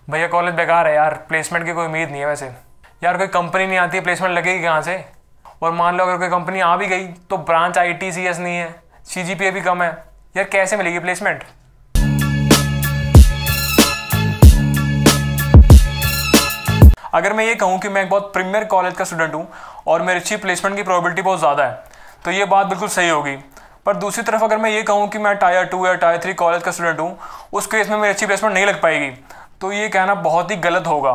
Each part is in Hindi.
भैया कॉलेज बेकार है यार, प्लेसमेंट की कोई उम्मीद नहीं है। वैसे यार कोई कंपनी नहीं आती, प्लेसमेंट लगेगी कहाँ से? और मान लो अगर कोई कंपनी आ भी गई तो ब्रांच ITCS नहीं है, CGPA भी कम है, यार कैसे मिलेगी प्लेसमेंट? अगर मैं ये कहूँ कि मैं एक बहुत प्रीमियर कॉलेज का स्टूडेंट हूँ और मेरी अच्छी प्लेसमेंट की प्रोबेबिलिटी बहुत ज़्यादा है, तो ये बात बिल्कुल सही होगी। पर दूसरी तरफ अगर मैं ये कहूँ कि मैं टायर 2 या टायर 3 कॉलेज का स्टूडेंट हूँ, उस केस में मेरी अच्छी प्लेसमेंट नहीं लग पाएगी, तो ये कहना बहुत ही गलत होगा।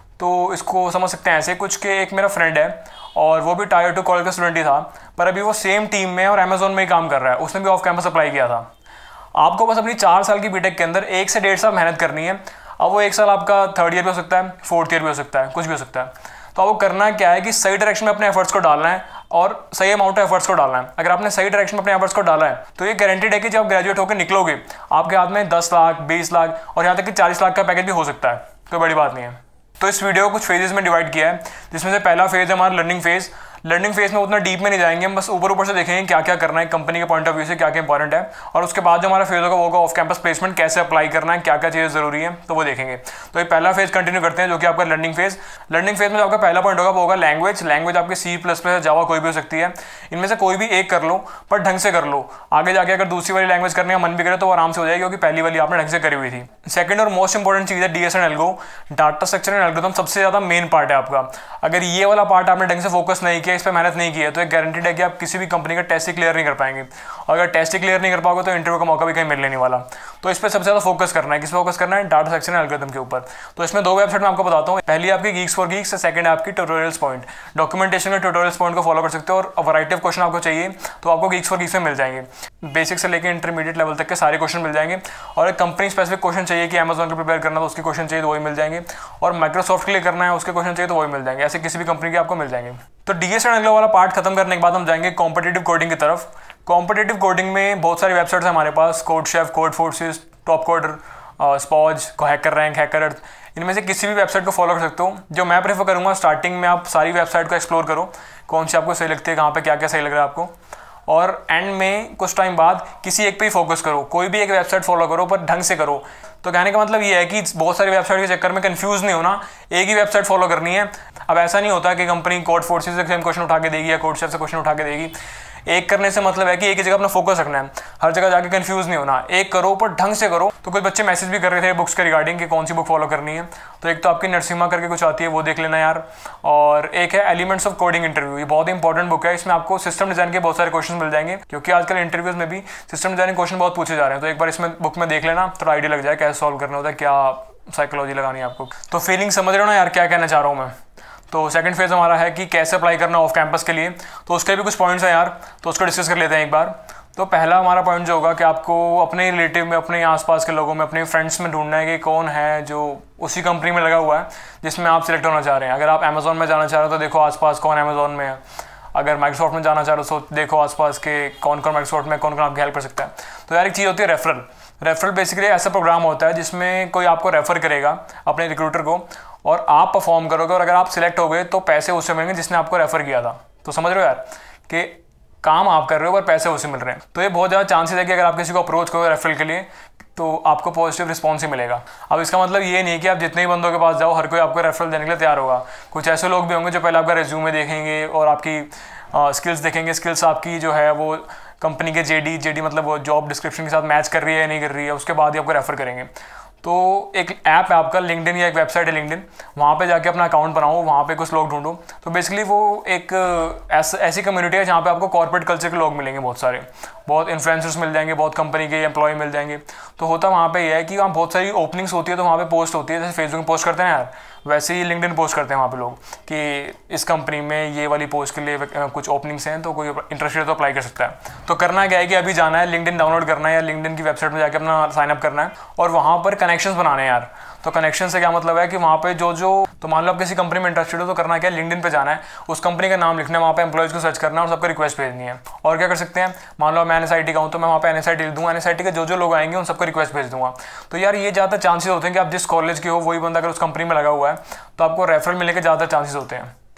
तो इसको समझ सकते हैं ऐसे कुछ के, एक मेरा फ्रेंड है और वो भी टायर 2 कॉलेज का स्टूडेंट ही था, पर अभी वो सेम टीम में और अमेजोन में ही काम कर रहा है। उसने भी ऑफ कैंपस अप्लाई किया था। आपको बस अपनी 4 साल की बीटेक के अंदर 1 से 1.5 साल मेहनत करनी है। अब वो 1 साल आपका 3rd ईयर भी हो सकता है, 4th ईयर भी हो सकता है, कुछ भी हो सकता है। तो आपको करना क्या है कि सही डायरेक्शन में अपने एफर्ट्स को डालना है और सही अमाउंट ऑफ एफर्ट्स को डालना है। अगर आपने सही डायरेक्शन में अपने एफर्ट्स को डाला है तो ये गारंटीड है कि जब ग्रेजुएट होकर निकलोगे आपके हाथ में 10 लाख, 20 लाख और यहाँ तक कि 40 लाख का पैकेज भी हो सकता है। कोई बड़ी बात नहीं है। तो इस वीडियो को कुछ फेजेस में डिवाइड किया है, जिसमें से पहला फेज है हमारा लर्निंग फेज। लर्निंग फेज में उतना डीप में नहीं जाएंगे, हम बस ऊपर ऊपर से देखेंगे क्या क्या करना है कंपनी के पॉइंट ऑफ व्यू से, क्या क्या इंपॉर्टेंट है। और उसके बाद जो हमारा फेज होगा वो होगा ऑफ कैंपस प्लेसमेंट, कैसे अप्लाई करना है, क्या क्या चीज़ें जरूरी है, तो वो देखेंगे। तो ये पहला फेज कंटिन्यू करते हैं जो कि आपका लर्निंग फेज। लर्निंग फेज में जो आपका पहला पॉइंट होगा वो होगा लैंग्वेज। लैंग्वेज आपकी C++, जावा कोई भी हो सकती है। इनमें से कोई भी एक कर लो, पर ढंग से कर लो। आगे जाके अगर दूसरी वाली लैंग्वेज करने का मन भी करे तो वो आराम से हो जाएगी, क्योंकि पहली वाली आपने ढंग से करी हुई थी। सेकंड और मोस्ट इंपॉर्टेंट चीज़ है DS and algo. Data structure and algorithm सबसे ज़्यादा मेन पार्ट है आपका। अगर ये वाला पार्ट आपने ढंग से फोकस नहीं किया, इस पर मेहनत नहीं की है, तो एक गारंटीड है कि आप किसी भी कंपनी का टेस्ट ही क्लियर नहीं कर पाएंगे। और अगर टेस्ट ही क्लियर नहीं कर पाओगे तो इंटरव्यू का मौका भी कहीं मिलने नहीं वाला। तो इस पर सबसे ज़्यादा फोकस करना है। किस फोकस करना है? डाटा स्ट्रक्चर एंड एल्गोरिथम के ऊपर। तो इसमें 2 वेबसाइट मैं आपको बताता हूँ। पहली आपकी गीक्स फॉर गीक्स, सेकंड है आपकी ट्यूटोरियल्स पॉइंट। डॉक्यूमेंटेशन के ट्यूटोरियल्स पॉइंट को फॉलो कर सकते हो और वैरायटी ऑफ क्वेश्चन आपको चाहिए तो आपको गीक्स फॉर गीक्स में मिल जाएंगे। बेसिक से लेकर इंटरमीडिएट लेवल तक के सारे क्वेश्चन मिल जाएंगे। और एक कंपनी स्पेसिफिक क्वेश्चन चाहिए कि अमेजोन को प्रिपेयर करना तो उसके क्वेश्चन चाहिए तो वही मिल जाएंगे। और माइक्रोसॉफ्ट के लिए करना है उसके क्वेश्चन चाहिए तो वही मिल जाएंगे। ऐसे किसी भी कंपनी के आपको मिल जाएंगे। तो DS एंड एल्गो वाला पार्ट खत्म करने के बाद हम जाएंगे कॉम्पिटिटिव कोडिंग की तरफ। कॉम्पिटिटिव कोडिंग में बहुत सारी वेबसाइट्स हैं हमारे पास, CodeChef, Codeforces, TopCoder, SPOJ, HackerRank, HackerEarth. इनमें से किसी भी वेबसाइट को फॉलो कर सकते हो। जो मैं प्रेफर करूँगा, स्टार्टिंग में आप सारी वेबसाइट को एक्सप्लोर करो, कौन सी आपको सही लगती है, कहाँ पे क्या क्या सही लग रहा है आपको। और एंड में कुछ टाइम बाद किसी एक पे ही फोकस करो। कोई भी एक वेबसाइट फॉलो करो पर ढंग से करो। तो कहने का मतलब ये है कि बहुत सारी वेबसाइट के चक्कर में कंफ्यूज नहीं होना, एक ही वेबसाइट फॉलो करनी है। अब ऐसा नहीं होता कि कंपनी कोड फोर्सेस से सेम क्वेश्चन उठा के देगी या कोड शेफ से क्वेश्चन उठा के देगी। एक करने से मतलब है कि एक ही जगह अपना फोकस रखना है, हर जगह जाके कंफ्यूज नहीं होना। एक करो पर ढंग से करो। तो कुछ बच्चे मैसेज भी कर रहे थे बुक्स के रिगार्डिंग कि कौन सी बुक फॉलो करनी है। तो एक तो आपकी नरसिम्हा करके कुछ आती है, वो देख लेना यार। और एक है एलिमेंट्स ऑफ कोडिंग इंटरव्यू, ये बहुत ही इंपॉर्टेंट बुक है। इसमें आपको सिस्टम डिजाइन के बहुत सारे क्वेश्चन मिल जाएंगे, क्योंकि आजकल इंटरव्यूज में भी सिस्टम डिजाइनिंग क्वेश्चन बहुत पूछे जा रहे हैं। तो एक बार इसमें बुक में देख लेना, थोड़ा आइडिया लग जाए कैसे सॉल्व करना होता है, क्या साइकोलॉजी लगानी है आपको। तो फीलिंग समझ रहे हो ना यार क्या कहना चाह रहा हूँ मैं। तो सेकंड फेज हमारा है कि कैसे अप्लाई करना ऑफ कैंपस के लिए। तो उसके भी कुछ पॉइंट्स हैं यार, तो उसको डिस्कस कर लेते हैं एक बार। तो पहला हमारा पॉइंट जो होगा कि आपको अपने रिलेटिव में, अपने आसपास के लोगों में, अपने फ्रेंड्स में ढूंढना है कि कौन है जो उसी कंपनी में लगा हुआ है जिसमें आप सिलेक्ट होना चाह रहे हैं। अगर आप अमेजोन में जाना चाह रहे हो तो देखो आसपास कौन अमेजोन में है। अगर माइक्रोसॉफ्ट में जाना चाह रहे हो तो देखो आसपास के कौन कौन माइक्रोसॉफ्ट में कौन कौन आपकी हेल्प कर सकता है। तो यार एक चीज़ होती है रेफरल। रेफरल बेसिकली ऐसा प्रोग्राम होता है जिसमें कोई आपको रेफर करेगा अपने रिक्रूटर को और आप परफॉर्म करोगे, और अगर आप सिलेक्ट हो गए तो पैसे उससे मिलेंगे जिसने आपको रेफर किया था। तो समझ रहे हो यार कि काम आप कर रहे हो पर पैसे उससे मिल रहे हैं। तो ये बहुत ज़्यादा चांसेस है कि अगर आप किसी को अप्रोच करोगे रेफरल के लिए तो आपको पॉजिटिव रिस्पॉन्स ही मिलेगा। अब इसका मतलब ये नहीं है कि आप जितने ही बंदों के पास जाओ हर कोई आपको रेफरल देने के लिए तैयार होगा। कुछ ऐसे लोग भी होंगे जो पहले आपका रिज्यूमे देखेंगे और आपकी स्किल्स देखेंगे। स्किल्स आपकी जो है वो कंपनी के जेडी मतलब वो जॉब डिस्क्रिप्शन के साथ मैच कर रही है या नहीं कर रही है, उसके बाद ही आपको रेफर करेंगे। तो एक ऐप है आपका लिंक्डइन, या एक वेबसाइट है लिंक्डइन, वहाँ पे जाके अपना अकाउंट बनाओ, वहाँ पे कुछ लोग ढूंढो। तो बेसिकली वो एक ऐसी कम्युनिटी है जहाँ पे आपको कॉर्पोरेट कल्चर के लोग मिलेंगे, बहुत सारे, बहुत इन्फ्लुएंसर्स मिल जाएंगे, बहुत कंपनी के एम्प्लॉय मिल जाएंगे। तो होता वहाँ पे ये है कि वहाँ बहुत सारी ओपनिंग्स होती है, तो वहाँ पे पोस्ट होती है, जैसे फेसबुक में पोस्ट करते हैं यार, वैसे ही लिंक्डइन पोस्ट करते हैं वहाँ पे लोग कि इस कंपनी में ये वाली पोस्ट के लिए कुछ ओपनिंग्स हैं, तो कोई इंटरेस्टेड तो अप्लाई कर सकता है। तो करना क्या है कि अभी जाना है, लिंक्डइन डाउनलोड करना है या लिंक्डइन की वेबसाइट में जाकर अपना साइन अप करना है और वहाँ पर कनेक्शंस बनाने हैं यार। तो कनेक्शन से क्या मतलब है कि वहाँ पे जो तो मान लो आप किसी कंपनी में इंटरेस्टेड हो तो करना क्या है, लिंक्डइन पे जाना है, उस कंपनी का नाम लिखना है, वहाँ पे एम्प्लॉयज़ को सर्च करना है और सबको रिक्वेस्ट भेजनी है। और क्या कर सकते हैं, मान लो मैं NSIT का हूँ तो मैं वहाँ पे NSIT लिख दूँगा, NSIT के जो लोग आएंगे उन सबको रिक्वेस्ट भेज दूँगा। तो यार ये ज़्यादा चांसेस होते हैं कि आप जिस कॉलेज के हो वही बंदा अगर उस कंपनी में लगा हुआ है तो आपको रेफरल मिलने के ज़्यादा चांसेस होते हैं।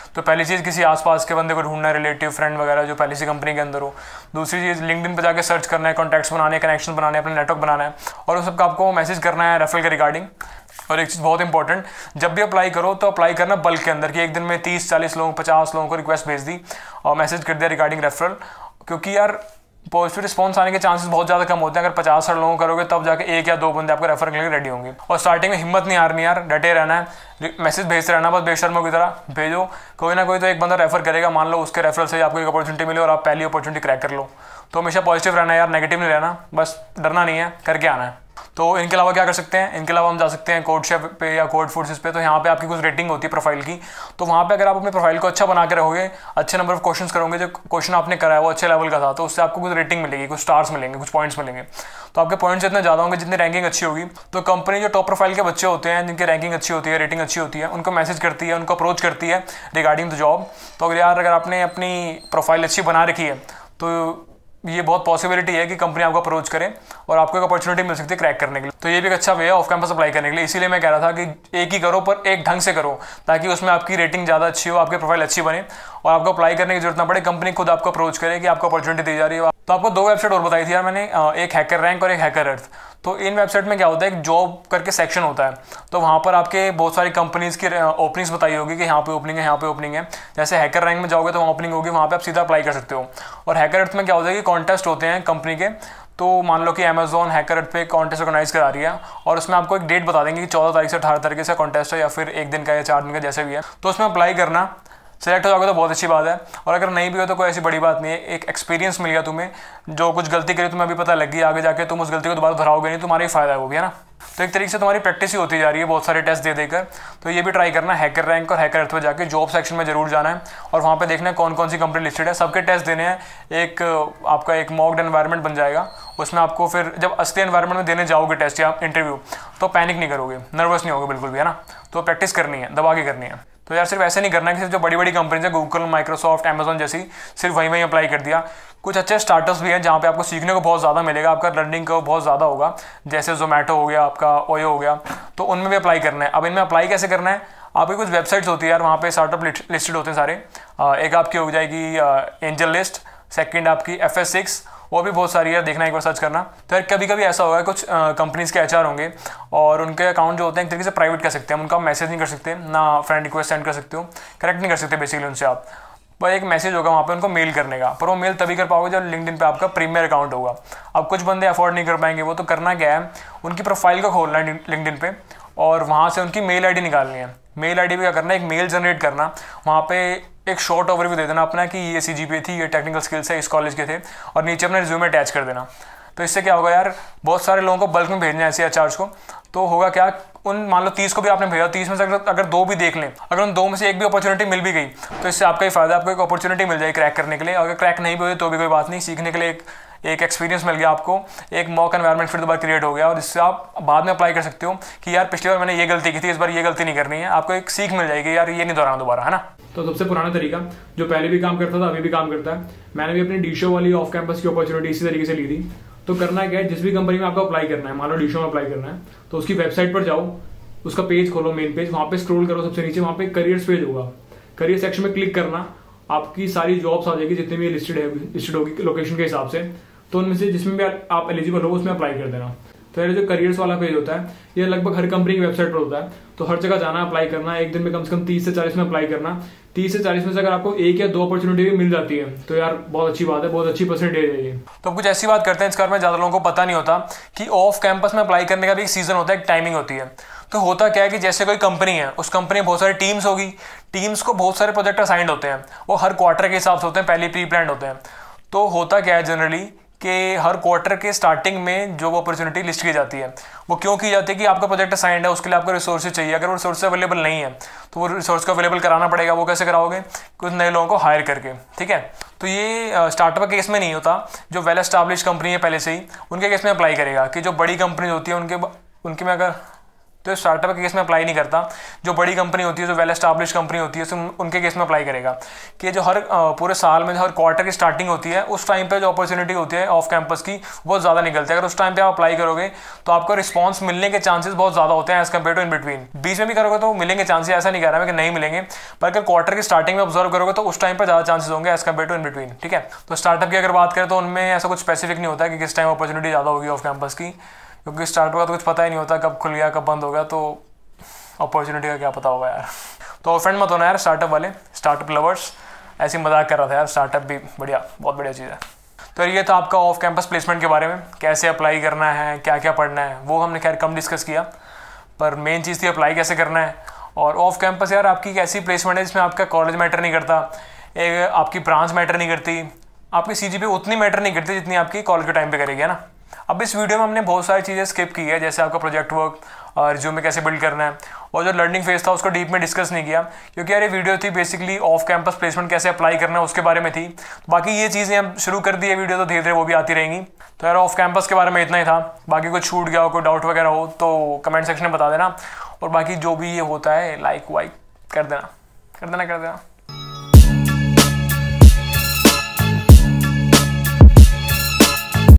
तो पहली चीज़ किसी आसपास के बंदे को ढूंढना है, रिलेटिव फ्रेंड वगैरह जो पहले से कंपनी के अंदर हो। दूसरी चीज़ लिंक्डइन पे जाके सर्च करना है, कॉन्टैक्ट्स बनाने, कनेक्शन बनाने, अपना नेटवर्क बनाना है और उस सबका आपको मैसेज करना है रेफरल के रिगार्डिंग। और एक चीज़ बहुत इंपॉर्टेंट, जब भी अप्लाई करो तो अप्लाई करना बल्क के अंदर कि एक दिन में 30-40 लोगों 50 लोगों को रिक्वेस्ट भेज दी और मैसेज कर दिया रिगार्डिंग रेफरल, क्योंकि यार पॉजिटिव रिस्पॉन्स आने के चांसेस बहुत ज़्यादा कम होते हैं। अगर 50-60 लोगों करोगे तब जाके 1 या 2 बंदे आपको रेफर करने के लिए रेडी होंगे। और स्टार्टिंग में हिम्मत नहीं हारनी यार, डटे रहना है, मैसेज भेजते रहना, बस बेशर्मों की तरह भेजो, कोई ना कोई तो एक बंदा रेफर करेगा, मान लो उसके रेफरल से आपको एक अपॉर्चुनिटी मिले और आप पहली अपॉर्चुनिटी क्रैक कर लो। तो हमेशा पॉजिटिव रहना है यार, नेगेटिव नहीं रहना, बस डरना नहीं है, करके आना है। तो इनके अलावा क्या कर सकते हैं, इनके अलावा हम जा सकते हैं कोड शेफ पे या कोड फोर्सेस पे। तो यहाँ पे आपकी कुछ रेटिंग होती है प्रोफाइल की, तो वहाँ पे अगर आप अपने प्रोफाइल को अच्छा बना के रहोगे, अच्छे नंबर ऑफ क्वेश्चंस करोगे, जो क्वेश्चन आपने करा है वो अच्छे लेवल का था, तो उससे आपको कुछ रेटिंग मिलेगी, कुछ स्टार्स मिलेंगे, कुछ पॉइंट्स मिलेंगे। तो आपके पॉइंट्स जितने ज़्यादा होंगे, जितनी रैंकिंग अच्छी होगी, तो कंपनी जो टॉप प्रोफाइल के बच्चे होते हैं जिनकी रैंकिंग अच्छी होती है, रेटिंग अच्छी होती है, उनको मैसेज करती है, उनको अप्रोच करती है रिगार्डिंग द जॉब। तो अगर आपने अपनी प्रोफाइल अच्छी बना रखी है तो ये बहुत पॉसिबिलिटी है कि कंपनी आपको अप्रोच करे और आपको एक अपॉर्चुनिटी मिल सकती है क्रैक करने के लिए। तो ये भी एक अच्छा वे है ऑफ कैंपस अप्लाई करने के लिए। इसीलिए मैं कह रहा था कि एक ही करो पर एक ढंग से करो, ताकि उसमें आपकी रेटिंग ज़्यादा अच्छी हो, आपकी प्रोफाइल अच्छी बने और आपको अप्लाई करने की जरूरत ना पड़े, कंपनी खुद आपको अप्रोच करे कि आपको अपॉर्चुनिटी दी जा रही है। तो आपको 2 वेबसाइट और बताई थी यार मैंने, एक हैकर रैंक और एक हैकर अर्थ। तो इन वेबसाइट में क्या होता है, एक जॉब करके सेक्शन होता है, तो वहाँ पर आपके बहुत सारी कंपनीज़ की ओपनिंग्स बताई होगी कि यहाँ पे ओपनिंग है, यहाँ पे ओपनिंग है। जैसे हैकर रैंक में जाओगे तो वहाँ ओपनिंग होगी, वहाँ पे आप सीधा अप्लाई कर सकते हो। और हैकर अर्थ में क्या होता है कि कॉन्टेस्ट होते हैं कंपनी के, तो मान लो कि अमेजोन हैकर अर्थ पे कॉन्टेस्ट ऑर्गेनाइज करा रही है और उसमें आपको एक डेट बता देंगे कि 14 तारीख से 18 तारीख से कॉन्टेस्ट है, या फिर 1 दिन का या 4 दिन का जैसे भी है। तो उसमें अप्लाई करना, सेलेक्ट हो जाओगे तो बहुत अच्छी बात है, और अगर नहीं भी हो तो कोई ऐसी बड़ी बात नहीं है, एक एक्सपीरियंस मिल गया तुम्हें। जो कुछ गलती करी तुम्हें अभी पता लग गई, आगे जाके तुम उस गलती को दोबारा दोहराओगे नहीं, तुम्हारा ही फायदा है वो भी, है ना। तो एक तरीके से तुम्हारी प्रैक्टिस ही होती जा रही है बहुत सारे टेस्ट दे देकर। तो ये भी ट्राई करना, हैकर रैंक और हैकर अर्थ पे जाके जॉब सेक्शन में जरूर जाना है और वहाँ पे देखना है कौन कौन सी कंपनी लिस्टेड है, सबके टेस्ट देने हैं। एक आपका एक मॉक्ड एनवायरनमेंट बन जाएगा, उसमें आपको फिर जब असली एनवायरनमेंट में देने जाओगे टेस्ट या इंटरव्यू, तो पैनिक नहीं करोगे, नर्वस नहीं होगे बिल्कुल भी, है ना। तो प्रैक्टिस करनी है, दबा के करनी है। तो यार सिर्फ ऐसे नहीं करना है कि सिर्फ जो बड़ी बड़ी कंपनीज है, गूगल, माइक्रोसॉफ्ट, अमेजोन जैसी, सिर्फ वहीं अप्लाई कर दिया। कुछ अच्छे स्टार्टअप्स भी हैं जहाँ पे आपको सीखने को बहुत ज़्यादा मिलेगा, आपका लर्निंग का बहुत ज़्यादा होगा, जैसे जोमेटो हो गया, आपका ओयो हो गया, तो उनमें भी अप्लाई करना है। अब इनमें अप्लाई कैसे करना है, आपकी कुछ वेबसाइट्स होती है यार, वहाँ पे स्टार्टअप लिस्टेड होते हैं सारे। एक आपकी हो जाएगी एंजल लिस्ट, सेकंड आपकी FS6, वो भी बहुत सारी है, देखना एक बार सर्च करना। तो यार कभी कभी ऐसा होगा, कुछ कंपनीज़ के HR होंगे और उनके अकाउंट जो होते हैं एक तरीके से प्राइवेट कर सकते हैं, उनका मैसेज नहीं कर सकते, ना फ्रेंड रिक्वेस्ट सेंड कर सकते हो, करेक्ट नहीं कर सकते बेसिकली उनसे आप, पर एक मैसेज होगा वहाँ पे उनको मेल करने का। पर वो मेल तभी कर पाओगे जब लिंक्डइन पे आपका प्रीमियर अकाउंट होगा। अब कुछ बंदे अफोर्ड नहीं कर पाएंगे वो, तो करना क्या है, उनकी प्रोफाइल को खोलना है लिंक्डइन पे और वहाँ से उनकी मेल ID निकालनी है। मेल ID पे क्या करना है, एक मेल जनरेट करना, वहाँ पे एक शॉर्ट ओवरव्यू दे देना अपना कि ये CGPA थी, ये टेक्निकल स्किल्स है, इस कॉलेज के थे, और नीचे अपना रिज्यूमे अटैच कर देना। तो इससे क्या होगा यार, बहुत सारे लोगों को बल्क में भेजना है ऐसे HRs को, तो होगा क्या, उन मान लो 30 को भी आपने भेजा, 30 में से अगर 2 भी देख लें, अगर उन 2 में से एक भी अपॉर्चुनिटी मिल भी गई, तो इससे आपका ही फायदा, आपको एक अपॉर्चुनिटी मिल जाएगी क्रैक करने के लिए। अगर क्रैक नहीं भी हुई तो भी कोई बात नहीं, सीखने के लिए एक एक्सपीरियंस मिल गया आपको, एक मॉक एनवायरनमेंट फिर दोबारा क्रिएट हो गया, और इससे आप बाद में अप्लाई कर सकते हो कि यार पिछली बार मैंने ये गलती की थी, इस बार ये गलती नहीं करनी है। आपको एक सीख मिल जाएगी यार, ये नहीं दोहराना दोबारा, है ना। तो सबसे पुराना तरीका जो पहले भी काम करता था अभी भी काम करता है, मैंने भी अपनी डीशो वाली ऑफ कैंपस की अपॉर्चुनिटी इसी तरीके से ली थी। तो करना क्या है, जिस भी कंपनी में आपको अप्लाई करना है, मान लो डीशो में अप्लाई करना है, तो उसकी वेबसाइट पर जाओ, उसका पेज खोलो, मेन पेज, वहाँ पे स्क्रॉल करो, सबसे नीचे वहाँ पे करियर्स पेज होगा, करियर सेक्शन में क्लिक करना, आपकी सारी जॉब्स आ जाएगी जितनी भी लिस्टेड होगी लोकेशन के हिसाब से। तो उनमें से जिसमें भी आप एलिजिबल हो उसमें अप्लाई कर देना। तो ये जो करियर्स वाला पेज होता है, ये लगभग हर कंपनी की वेबसाइट पर होता है, तो हर जगह जाना, अप्लाई करना, एक दिन में कम से कम 30 से 40 में अप्लाई करना। 30 से 40 में से अगर आपको 1 या 2 अपॉर्चुनिटी भी मिल जाती है तो यार बहुत अच्छी बात है, बहुत अच्छी परसेंटेज है ये। तो कुछ ऐसी बात करते हैं, इसका में ज्यादा लोगों को पता नहीं होता कि ऑफ कैंपस में अप्लाई करने का भी एक सीजन होता है, एक टाइमिंग होती है। तो होता क्या है कि जैसे कोई कंपनी है, उस कंपनी में बहुत सारी टीम्स होगी, टीम्स को बहुत सारे प्रोजेक्ट असाइंड होते हैं, वो हर क्वार्टर के हिसाब से होते हैं, पहले प्री प्लान्ड होते हैं। तो होता क्या है जनरली कि हर क्वार्टर के स्टार्टिंग में जो अपॉर्चुनिटी लिस्ट की जाती है, वो क्यों की जाती है कि आपका प्रोजेक्ट असाइंड है, उसके लिए आपको रिसोर्सेज चाहिए। अगर वो रिसोर्स अवेलेबल नहीं है तो वो रिसोर्स को अवेलेबल कराना पड़ेगा। वो कैसे कराओगे, कुछ नए लोगों को हायर करके, ठीक है। तो ये स्टार्टअप के केस में नहीं होता, जो वेल एस्टैब्लिश्ड कंपनी है पहले से ही, उनके केस में अप्लाई करेगा। कि जो बड़ी कंपनी होती है उनके में अगर तो स्टार्टअप के केस में अप्लाई नहीं करता। जो बड़ी कंपनी होती है, जो वेल एस्टैब्लिश कंपनी होती है, उनके केस में अप्लाई करेगा कि जो हर पूरे साल में जो हर क्वार्टर की स्टार्टिंग होती है उस टाइम पे जो अपॉर्चुनिटी होती है ऑफ कैंपस की बहुत ज़्यादा निकलती है। अगर उस टाइम पे आप अप्लाई करोगे तो आपको रिस्पॉन्स मिलने के चांसेस बहुत ज़्यादा होते हैं as compare to in between. बीच में भी करोगे तो मिलेंगे चांसेस, ऐसा नहीं कह रहा मैं कि नहीं मिलेंगे, पर अगर क्वार्टर की स्टार्टिंग में ऑब्जर्व करोगे तो उस टाइम पर ज़्यादा चांसेस होंगे as compare to in between. ठीक है, तो स्टार्टअप की अगर बात करें तो उनमें ऐसा कुछ स्पेसिफिक नहीं होता कि किस टाइम अपॉर्चुनिटी ज़्यादा होगी ऑफ कैंपस की, क्योंकि स्टार्टअप का तो कुछ पता ही नहीं होता कब खुल गया कब बंद हो गया, तो अपॉर्चुनिटी का क्या पता होगा यार। तो फ्रेंड मत होना यार स्टार्टअप वाले, स्टार्टअप लवर्स। ऐसे मजाक कर रहा था यार, स्टार्टअप भी बढ़िया, बहुत बढ़िया चीज़ है। तो ये था आपका ऑफ कैंपस प्लेसमेंट के बारे में, कैसे अप्लाई करना है, क्या क्या पढ़ना है, वो हमने खैर कम डिस्कस किया, पर मेन चीज़ थी अप्लाई कैसे करना है। और ऑफ कैंपस यार आपकी एक ऐसी प्लेसमेंट है जिसमें आपका कॉलेज मैटर नहीं करता, एक आपकी ब्रांच मैटर नहीं करती, आपकी CGPA उतनी मैटर नहीं करती जितनी आपकी कॉलेज के टाइम पे करेगी, है ना। अब इस वीडियो में हमने बहुत सारी चीज़ें स्किप की है, जैसे आपका प्रोजेक्ट वर्क और रिज्यूमे कैसे बिल्ड करना है, और जो लर्निंग फेज था उसको डीप में डिस्कस नहीं किया, क्योंकि यार ये वीडियो थी बेसिकली ऑफ कैंपस प्लेसमेंट कैसे अप्लाई करना है उसके बारे में थी। बाकी ये चीज़ें हम शुरू कर दी है वीडियो, तो धीरे धीरे वो भी आती रहेंगी। तो यार ऑफ कैंपस के बारे में इतना ही था, बाकी कुछ छूट गया हो, कोई डाउट वगैरह हो तो कमेंट सेक्शन में बता देना, और बाकी जो भी ये होता है लाइक वाइक कर देना।